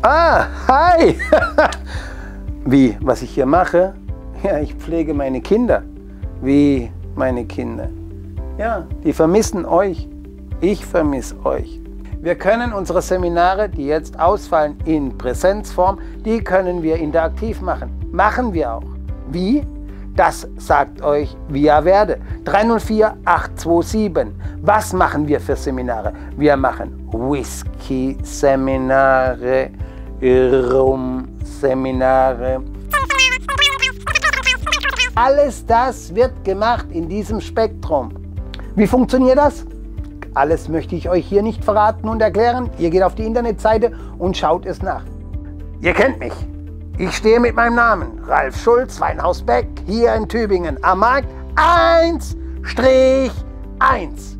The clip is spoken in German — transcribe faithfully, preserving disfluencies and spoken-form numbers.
Ah, hi! Wie, was ich hier mache? Ja, ich pflege meine Kinder. Wie meine Kinder? Ja, die vermissen euch. Ich vermisse euch. Wir können unsere Seminare, die jetzt ausfallen, in Präsenzform, die können wir interaktiv machen. Machen wir auch. Wie? Das sagt euch Via Verde. drei null vier acht zwei sieben. Was machen wir für Seminare? Wir machen Whisky-Seminare, Rum-Seminare. Alles das wird gemacht in diesem Spektrum. Wie funktioniert das? Alles möchte ich euch hier nicht verraten und erklären. Ihr geht auf die Internetseite und schaut es nach. Ihr kennt mich. Ich stehe mit meinem Namen, Ralf Schulz, Weinhaus Beck, hier in Tübingen, am Markt eins eins.